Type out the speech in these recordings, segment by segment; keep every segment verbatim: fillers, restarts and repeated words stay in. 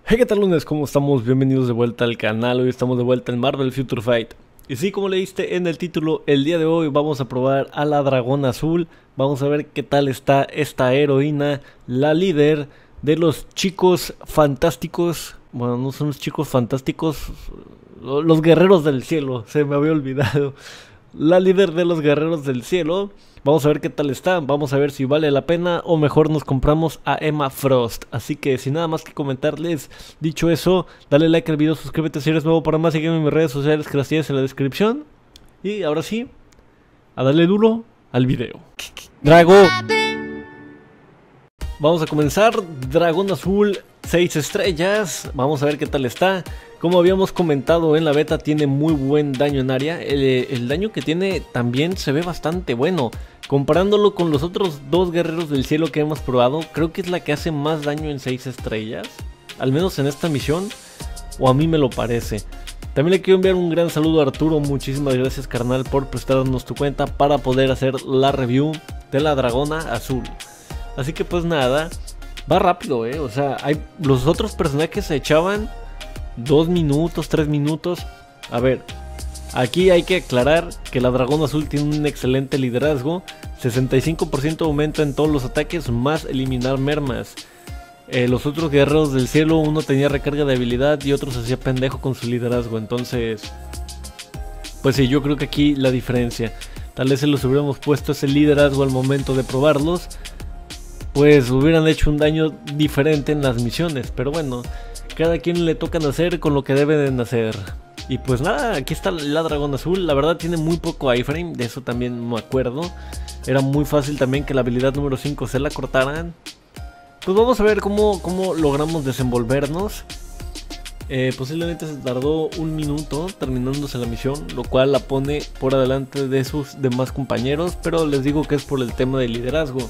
Hey, ¿qué tal, lunes? ¿Cómo estamos? Bienvenidos de vuelta al canal. Hoy estamos de vuelta en Marvel Future Fight. Y sí, como leíste en el título, el día de hoy vamos a probar a la Dragón Azul. Vamos a ver qué tal está esta heroína, la líder de los chicos fantásticos. Bueno, no son los chicos fantásticos, los guerreros del cielo, se me había olvidado. La líder de los guerreros del cielo. Vamos a ver qué tal está, vamos a ver si vale la pena o mejor nos compramos a Emma Frost. Así que sin nada más que comentarles, dicho eso, dale like al video, suscríbete si eres nuevo para más, sígueme en mis redes sociales que las tienes en la descripción. Y ahora sí, a darle duro al video. Drago. Vamos a comenzar, Dragón Azul, seis estrellas, vamos a ver qué tal está. Como habíamos comentado en la beta, tiene muy buen daño en área. El, el daño que tiene también se ve bastante bueno. Comparándolo con los otros dos guerreros del cielo que hemos probado, creo que es la que hace más daño en seis estrellas. Al menos en esta misión, o a mí me lo parece. También le quiero enviar un gran saludo a Arturo. Muchísimas gracias, carnal, por prestarnos tu cuenta para poder hacer la review de la Dragona Azul. Así que pues nada, va rápido, eh. O sea, hay, los otros personajes se echaban dos minutos, tres minutos. A ver, aquí hay que aclarar que la Dragón Azul tiene un excelente liderazgo. sesenta y cinco por ciento aumento en todos los ataques, más eliminar mermas. eh, Los otros guerreros del cielo, uno tenía recarga de habilidad y otro se hacía pendejo con su liderazgo. Entonces, pues sí, yo creo que aquí la diferencia, tal vez si los hubiéramos puesto ese liderazgo al momento de probarlos, pues hubieran hecho un daño diferente en las misiones. Pero bueno, cada quien le toca nacer con lo que debe de nacer. Y pues nada, aquí está la Dragón Azul. La verdad tiene muy poco iframe, de eso también me acuerdo. Era muy fácil también que la habilidad número cinco se la cortaran. Pues vamos a ver cómo, cómo logramos desenvolvernos. eh, Posiblemente se tardó un minuto terminándose la misión, lo cual la pone por adelante de sus demás compañeros. Pero les digo que es por el tema del liderazgo.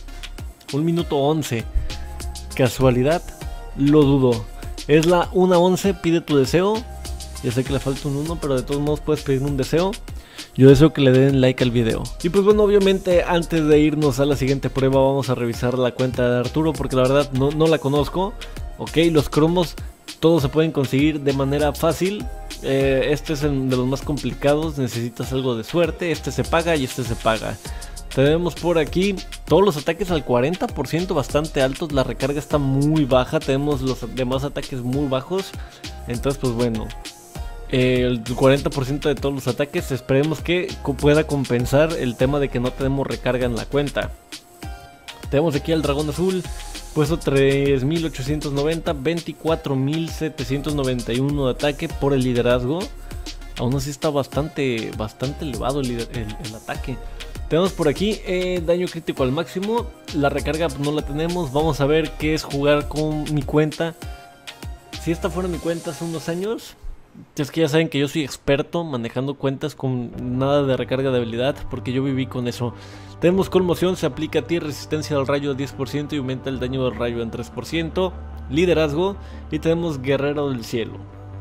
Un minuto once. ¿Casualidad? Lo dudo. Es la una once, pide tu deseo. Ya sé que le falta un uno, pero de todos modos puedes pedir un deseo. Yo deseo que le den like al video. Y pues bueno, obviamente antes de irnos a la siguiente prueba vamos a revisar la cuenta de Arturo, porque la verdad no, no la conozco. Ok, los cromos todos se pueden conseguir de manera fácil. eh, Este es el de los más complicados, necesitas algo de suerte. Este se paga y este se paga. Tenemos por aquí todos los ataques al cuarenta por ciento, bastante altos. La recarga está muy baja. Tenemos los demás ataques muy bajos. Entonces pues bueno, eh, el cuarenta por ciento de todos los ataques. Esperemos que pueda compensar el tema de que no tenemos recarga en la cuenta. Tenemos aquí al Dragón Azul, puesto tres mil ochocientos noventa, veinticuatro mil setecientos noventa y uno de ataque por el liderazgo. Aún así está bastante, bastante elevado el, el, el ataque. Tenemos por aquí eh, daño crítico al máximo. La recarga no la tenemos. Vamos a ver qué es jugar con mi cuenta. Si esta fuera mi cuenta hace unos años, es que ya saben que yo soy experto manejando cuentas con nada de recarga de habilidad, porque yo viví con eso. Tenemos conmoción, se aplica a ti, resistencia al rayo al diez por ciento y aumenta el daño del rayo en tres por ciento. Liderazgo. Y tenemos guerrero del cielo.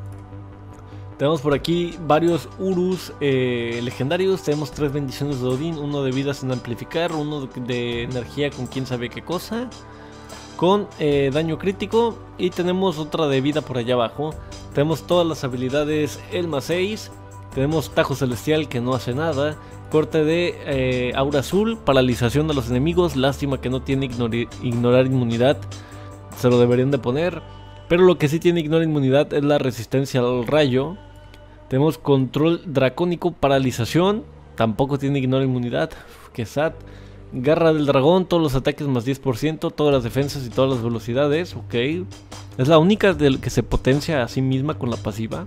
Tenemos por aquí varios Urus eh, legendarios. Tenemos tres bendiciones de Odín, uno de vida sin amplificar, uno de energía con quién sabe qué cosa, con eh, daño crítico, y tenemos otra de vida por allá abajo. Tenemos todas las habilidades Elma seis. Tenemos Tajo Celestial, que no hace nada. Corte de eh, aura azul, paralización de los enemigos. Lástima que no tiene ignorar inmunidad, se lo deberían de poner. Pero lo que sí tiene ignora inmunidad es la resistencia al rayo. Tenemos control dracónico, paralización, tampoco tiene ignora inmunidad. Uf, qué sad. Garra del dragón, todos los ataques más diez por ciento, todas las defensas y todas las velocidades. Ok, es la única del que se potencia a sí misma con la pasiva.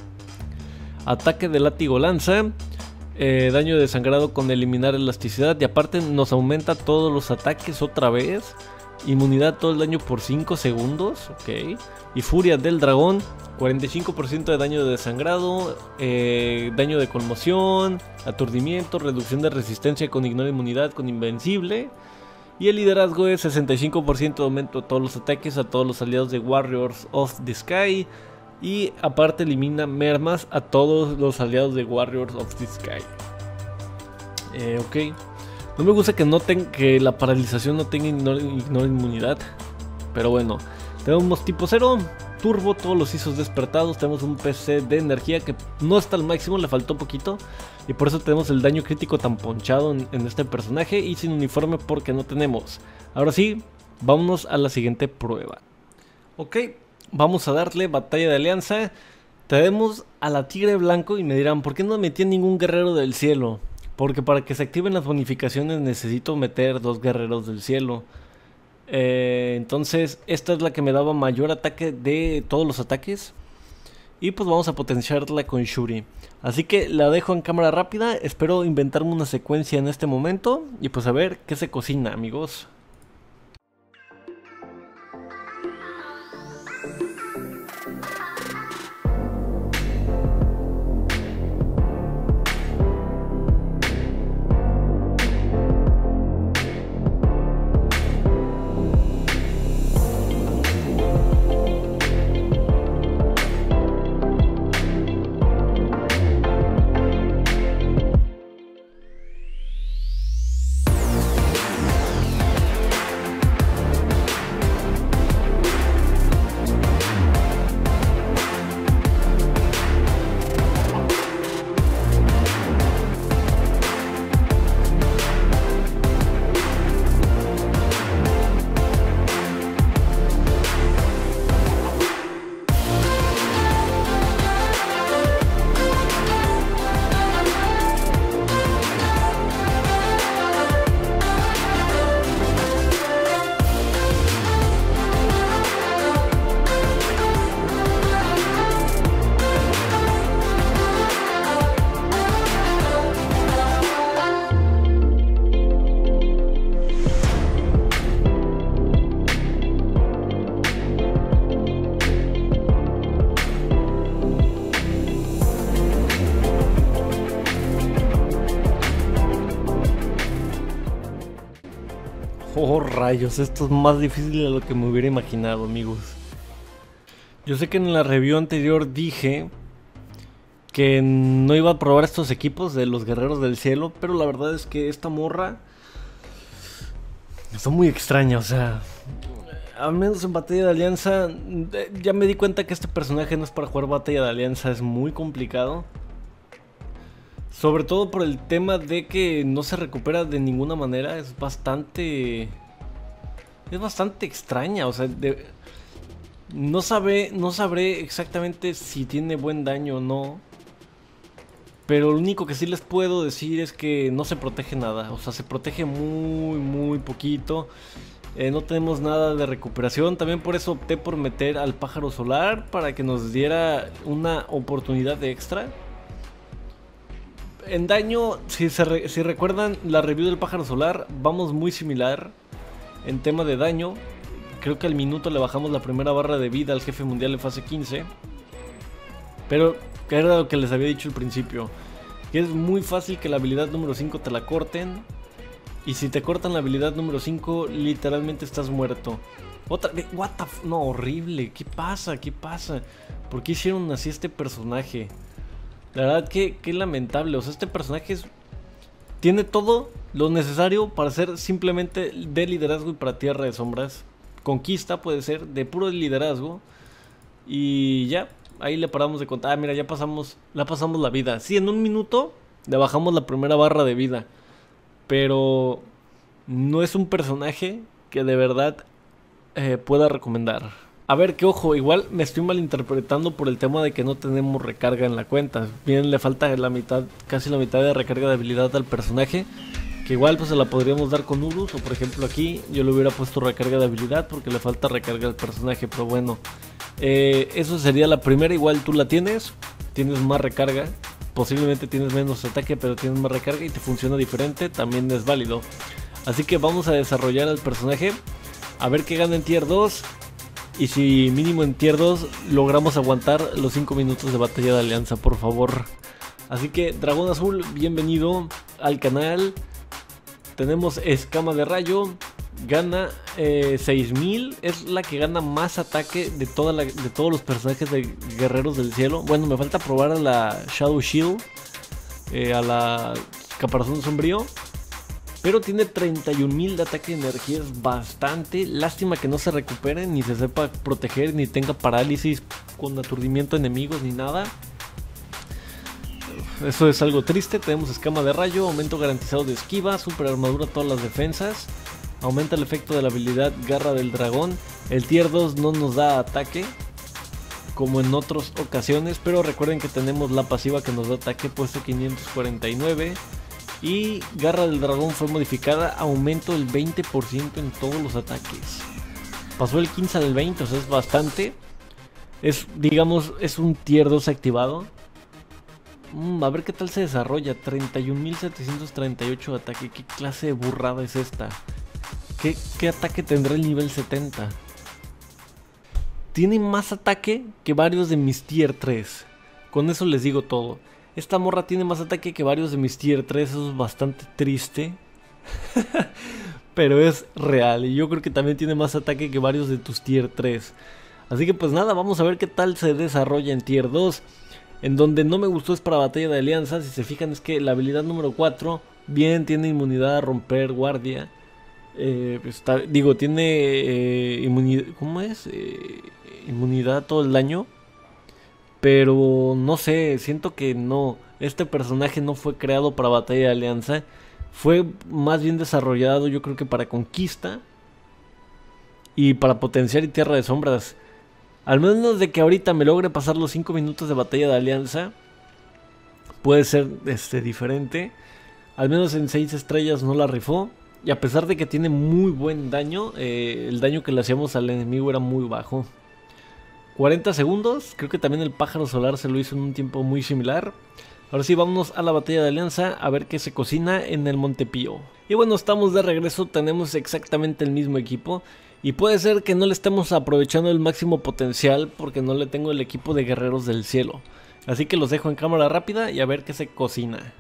Ataque de látigo lanza, eh, daño de sangrado con eliminar elasticidad, y aparte nos aumenta todos los ataques otra vez. Inmunidad todo el daño por cinco segundos, ok. Y furia del dragón, cuarenta y cinco por ciento de daño de desangrado, eh, daño de conmoción, aturdimiento, reducción de resistencia con ignora inmunidad, con invencible. Y el liderazgo es sesenta y cinco por ciento de aumento a todos los ataques, a todos los aliados de Warriors of the Sky. Y aparte elimina mermas a todos los aliados de Warriors of the Sky. eh, Ok. No me gusta que noten que la paralización no tenga ignora, ignora inmunidad, pero bueno. Tenemos tipo cero, turbo, todos los I S Os despertados. Tenemos un P C de energía que no está al máximo, le faltó poquito. Y por eso tenemos el daño crítico tan ponchado en, en este personaje. Y sin uniforme porque no tenemos. Ahora sí, vámonos a la siguiente prueba. Ok, vamos a darle batalla de alianza. Tenemos a la tigre blanco y me dirán, ¿por qué no metí ningún guerrero del cielo? Porque para que se activen las bonificaciones necesito meter dos guerreros del cielo. Eh, entonces esta es la que me daba mayor ataque de todos los ataques. Y pues vamos a potenciarla con Shuri. Así que la dejo en cámara rápida. Espero inventarme una secuencia en este momento. Y pues a ver qué se cocina, amigos. Oh rayos, esto es más difícil de lo que me hubiera imaginado, amigos. Yo sé que en la review anterior dije que no iba a probar estos equipos de los guerreros del cielo, pero la verdad es que esta morra está muy extraña, o sea, al menos en batalla de alianza ya me di cuenta que este personaje no es para jugar batalla de alianza, es muy complicado. Sobre todo por el tema de que no se recupera de ninguna manera, es bastante... Es bastante extraña, o sea, de, no, sabe, no sabré exactamente si tiene buen daño o no. Pero lo único que sí les puedo decir es que no se protege nada, o sea, se protege muy, muy poquito. Eh, no tenemos nada de recuperación, también por eso opté por meter al pájaro solar para que nos diera una oportunidad extra. En daño, si, se re, si recuerdan la review del pájaro solar, vamos muy similar en tema de daño. Creo que al minuto le bajamos la primera barra de vida al jefe mundial en fase quince. Pero que era lo que les había dicho al principio, que es muy fácil que la habilidad número cinco te la corten. Y si te cortan la habilidad número cinco, literalmente estás muerto. Otra vez, what the f... No, horrible, ¿qué pasa? ¿Qué pasa? ¿Por qué hicieron así este personaje? La verdad que, que lamentable, o sea, este personaje es, tiene todo lo necesario para ser simplemente de liderazgo y para Tierra de Sombras. Conquista puede ser, de puro liderazgo. Y ya, ahí le paramos de contar. Ah, mira, ya pasamos, la pasamos la vida. Sí, en un minuto le bajamos la primera barra de vida. Pero no es un personaje que de verdad eh, pueda recomendar. A ver, que ojo, igual me estoy malinterpretando por el tema de que no tenemos recarga en la cuenta. Bien, le falta la mitad, casi la mitad de recarga de habilidad al personaje. Que igual pues se la podríamos dar con Urus. O por ejemplo aquí yo le hubiera puesto recarga de habilidad porque le falta recarga al personaje. Pero bueno, eh, eso sería la primera. Igual tú la tienes, tienes más recarga. Posiblemente tienes menos ataque pero tienes más recarga y te funciona diferente. También es válido. Así que vamos a desarrollar al personaje. A ver qué gana en tier dos. Y si mínimo en tier dos logramos aguantar los cinco minutos de batalla de alianza, por favor. Así que Dragón Azul, bienvenido al canal. Tenemos Escama de Rayo. Gana eh, seis mil. Es la que gana más ataque de, toda la, de todos los personajes de Guerreros del Cielo. Bueno, me falta probar a la Shadow Shield. Eh, a la Caparazón Sombrío. pero tiene treinta y un mil de ataque de energía, es bastante. Lástima que no se recupere, ni se sepa proteger, ni tenga parálisis con aturdimiento de enemigos, ni nada. Eso es algo triste. Tenemos escama de rayo, aumento garantizado de esquiva, super armadura a todas las defensas. Aumenta el efecto de la habilidad garra del dragón. El tier dos no nos da ataque como en otras ocasiones, pero recuerden que tenemos la pasiva que nos da ataque, puesto quinientos cuarenta y nueve. Y garra del dragón fue modificada, aumento del veinte por ciento en todos los ataques. Pasó el quince al veinte, o sea, es bastante. Es, digamos, es un tier dos activado. Mm, a ver qué tal se desarrolla. treinta y un mil setecientos treinta y ocho de ataque. ¿Qué clase de burrada es esta? ¿Qué, qué ataque tendrá el nivel setenta? Tiene más ataque que varios de mis tier tres. Con eso les digo todo. Esta morra tiene más ataque que varios de mis tier tres. Eso es bastante triste. Pero es real. Y yo creo que también tiene más ataque que varios de tus tier tres. Así que pues nada, vamos a ver qué tal se desarrolla en tier dos. En donde no me gustó es para batalla de alianza. Si se fijan es que la habilidad número cuatro, bien, tiene inmunidad a romper guardia. Eh, está, digo, tiene eh, inmunidad, ¿cómo es? Eh, inmunidad a todo el daño. Pero no sé, siento que no. Este personaje no fue creado para batalla de alianza. Fue más bien desarrollado, yo creo que para conquista. Y para potenciar y tierra de sombras. Al menos de que ahorita me logre pasar los cinco minutos de batalla de alianza, puede ser este, diferente. Al menos en seis estrellas no la rifó. Y a pesar de que tiene muy buen daño, eh, el daño que le hacíamos al enemigo era muy bajo. cuarenta segundos, creo que también el pájaro solar se lo hizo en un tiempo muy similar. Ahora sí, vámonos a la batalla de alianza a ver qué se cocina en el Monte Pío. Y bueno, estamos de regreso, tenemos exactamente el mismo equipo. Y puede ser que no le estemos aprovechando el máximo potencial porque no le tengo el equipo de guerreros del cielo. Así que los dejo en cámara rápida y a ver qué se cocina.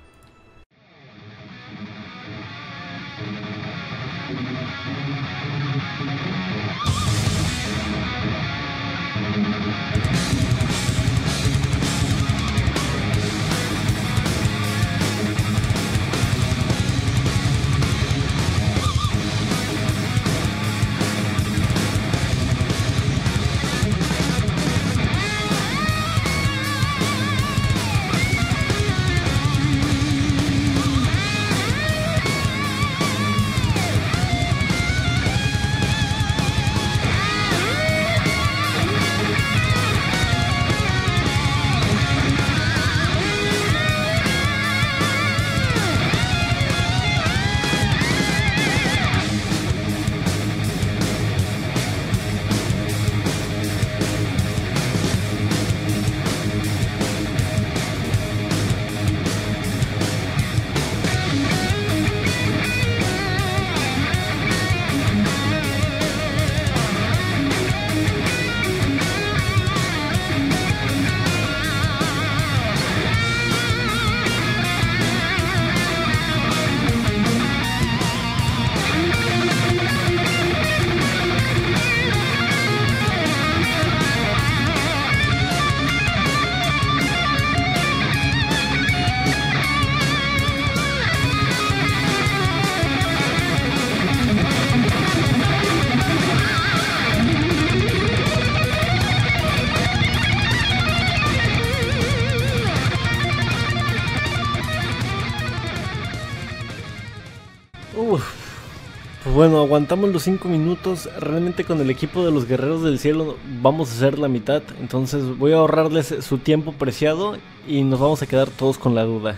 Uf. Pues bueno, aguantamos los cinco minutos. Realmente con el equipo de los guerreros del cielo vamos a hacer la mitad. Entonces voy a ahorrarles su tiempo preciado y nos vamos a quedar todos con la duda.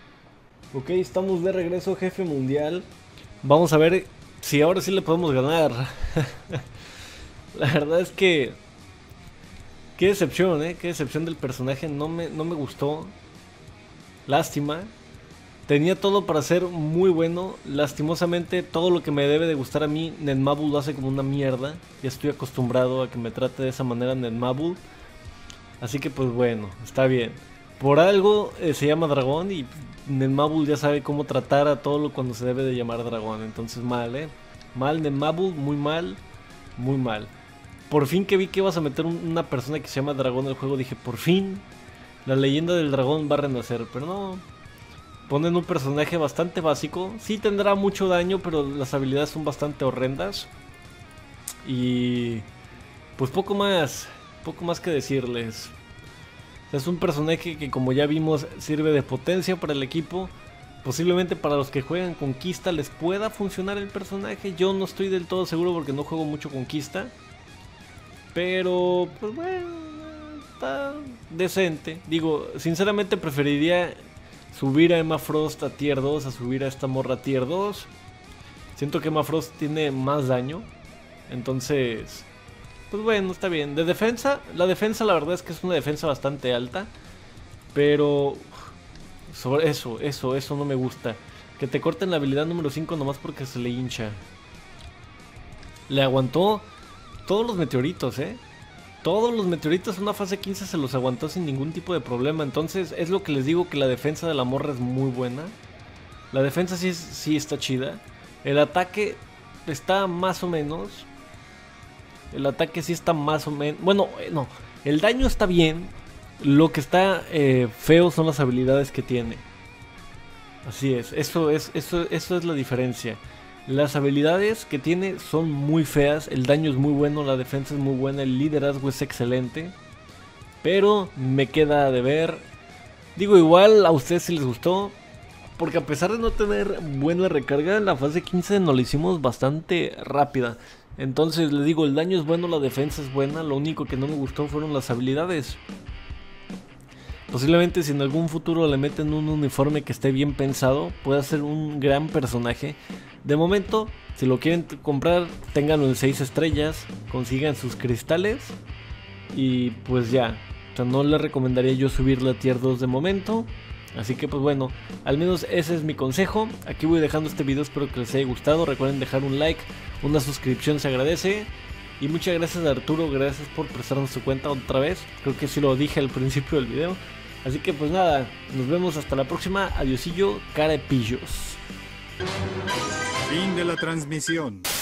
Ok, estamos de regreso, jefe mundial. Vamos a ver si ahora sí le podemos ganar. La verdad es que... Qué decepción, eh, qué decepción del personaje. No me, no me gustó. Lástima. Tenía todo para ser muy bueno. Lastimosamente todo lo que me debe de gustar a mí, Netmabul lo hace como una mierda. Ya estoy acostumbrado a que me trate de esa manera Netmabul. Así que pues bueno, está bien. Por algo eh, se llama dragón y Netmabul ya sabe cómo tratar a todo lo cuando se debe de llamar dragón. Entonces mal, eh. Mal Netmabul, muy mal, muy mal. Por fin que vi que ibas a meter un, una persona que se llama dragón al juego, dije por fin la leyenda del dragón va a renacer, pero no. ponen un personaje bastante básico. Sí tendrá mucho daño, pero las habilidades son bastante horrendas. Y pues poco más, poco más que decirles. Es un personaje que, como ya vimos, sirve de potencia para el equipo. Posiblemente para los que juegan Conquista les pueda funcionar el personaje. Yo no estoy del todo seguro porque no juego mucho Conquista. Pero, pues bueno, está decente. Digo, sinceramente preferiría subir a Emma Frost a tier dos a subir a esta morra a tier dos. Siento que Emma Frost tiene más daño. Entonces, pues bueno, está bien. De defensa, la defensa la verdad es que es una defensa bastante alta. Pero sobre eso, eso, eso no me gusta. Que te corten la habilidad número cinco nomás porque se le hincha. Le aguantó todos los meteoritos, eh. Todos los meteoritos en una fase quince se los aguantó sin ningún tipo de problema. Entonces es lo que les digo, que la defensa de la morra es muy buena. La defensa sí, es, sí está chida. El ataque está más o menos. El ataque sí está más o menos. Bueno, no. El daño está bien. Lo que está eh, feo son las habilidades que tiene. Así es. Eso es, eso, eso es la diferencia. Las habilidades que tiene son muy feas. El daño es muy bueno. La defensa es muy buena. El liderazgo es excelente. Pero me queda de ver. Digo, igual a ustedes si les gustó. Porque a pesar de no tener buena recarga, la fase quince nos la hicimos bastante rápida. Entonces les digo, el daño es bueno, la defensa es buena. Lo único que no me gustó fueron las habilidades. Posiblemente si en algún futuro le meten un uniforme que esté bien pensado, pueda ser un gran personaje. De momento, si lo quieren comprar, ténganlo en seis estrellas, consigan sus cristales y pues ya. O sea, no les recomendaría yo subirle a tier dos de momento. Así que pues bueno, al menos ese es mi consejo. Aquí voy dejando este video, espero que les haya gustado. Recuerden dejar un like, una suscripción se agradece. Y muchas gracias a Arturo, gracias por prestarnos su cuenta otra vez. Creo que sí lo dije al principio del video. Así que pues nada, nos vemos hasta la próxima. Adiosillo, carepillos. Fin de la transmisión.